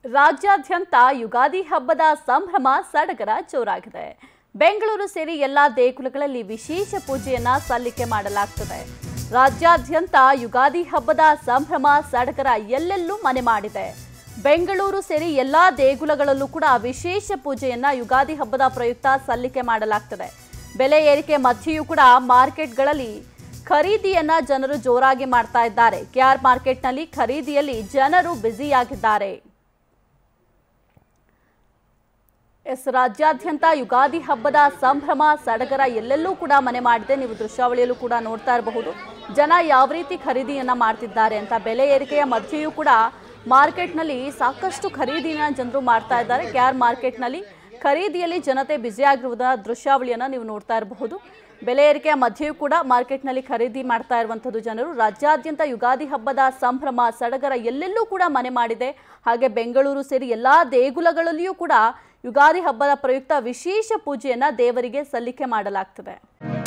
ರಾಜ್ಯಾದ್ಯಂತ ಯುಗಾದಿ ಹಬ್ಬದ ಸಂಭ್ರಮ ಸಡಗರ ಜೋರಾಗಿದೆ. ಬೆಂಗಳೂರು ಸೇರಿ ಎಲ್ಲಾ ದೇಗುಲಗಳಲ್ಲಿ ವಿಶೇಷ ಪೂಜೆಯನ್ನ ಸಲ್ಲಿಕೆ ಮಾಡಲಾಗುತ್ತದೆ. ರಾಜ್ಯಾದ್ಯಂತ ಯುಗಾದಿ ಹಬ್ಬದ ಸಂಭ್ರಮ ಸಡಗರ ಎಲ್ಲೆಲ್ಲೂ ಮನೆ ಮಾಡಿದೆ. ಬೆಂಗಳೂರು ಸೇರಿ ಎಲ್ಲಾ ದೇಗುಲಗಳಲ್ಲೂ ಕೂಡ ವಿಶೇಷ ಪೂಜೆಯನ್ನ ಯುಗಾದಿ ಹಬ್ಬದ ಪ್ರಯುಕ್ತ ಸಲ್ಲಿಕೆ ಮಾಡಲಾಗುತ್ತದೆ. ಬೆಲೆ ಏರಿಕೆ ಮಧ್ಯೆಯೂ ಕೂಡ ಮಾರ್ಕೆಟ್ಗಳಲ್ಲಿ ಖರೀದಿಯನ್ನ ಜನರು ಜೋರಾಗಿ ಮಾಡ್ತಾ ಇದ್ದಾರೆ. ಕೆಆರ್ ಮಾರ್ಕೆಟ್ನಲ್ಲಿ ಖರೀದಿಯಲ್ಲಿ ಜನರು ಬ್ಯುಸಿಯಾಗಿದ್ದಾರೆ. ರಾಜ್ಯಾದ್ಯಂತ ಯುಗಾದಿ ಹಬ್ಬದ ಸಂಭ್ರಮ ಸಡಗರ ಎಲ್ಲೆಲ್ಲೂ ಕೂಡ ಮನೆ ಮಾಡಿದೆ. ನೀವು ದೃಶ್ಯಾವಳಿಯಲ್ಲೂ ಕೂಡ ನೋಡ್ತಾ ಇರಬಹುದು ಜನ ಯಾವ ರೀತಿ ಖರೀದಿಯನ್ನ ಮಾಡ್ತಿದ್ದಾರೆ ಅಂತ. ಬೆಲೆ ಏರಿಕೆಯ ಮಧ್ಯೆಯೂ ಕೂಡ ಮಾರ್ಕೆಟ್ನಲ್ಲಿ ಸಾಕಷ್ಟು ಖರೀದಿನ ಜನರು ಮಾಡ್ತಾ ಇದ್ದಾರೆ. ಕೆಆರ್ ಮಾರ್ಕೆಟ್ನಲ್ಲಿ ಖರೀದಿಯಲ್ಲಿ ಜನತೆ ಬ್ಯುಸಿ ಆಗಿರುವುದರ ದೃಶ್ಯಾವಳಿಯನ್ನ ನೀವು ನೋಡ್ತಾ ಇರಬಹುದು. ಬೆಲೆ ಏರಿಕೆಯ ಮಧ್ಯೆಯೂ ಕೂಡ ಮಾರ್ಕೆಟ್ನಲ್ಲಿ ಖರೀದಿ ಮಾಡ್ತಾ ಇರುವಂಥದ್ದು ಜನರು. ರಾಜ್ಯಾದ್ಯಂತ ಯುಗಾದಿ ಹಬ್ಬದ ಸಂಭ್ರಮ ಸಡಗರ ಎಲ್ಲೆಲ್ಲೂ ಕೂಡ ಮನೆ ಮಾಡಿದೆ. ಹಾಗೆ ಬೆಂಗಳೂರು ಸೇರಿ ಎಲ್ಲಾ ದೇಗುಲಗಳಲ್ಲಿಯೂ ಕೂಡ ಯುಗಾದಿ ಹಬ್ಬದ ಪ್ರಯುಕ್ತ ವಿಶೇಷ ಪೂಜೆಯನ್ನ ದೇವರಿಗೆ ಸಲ್ಲಿಕೆ ಮಾಡಲಾಗ್ತದೆ.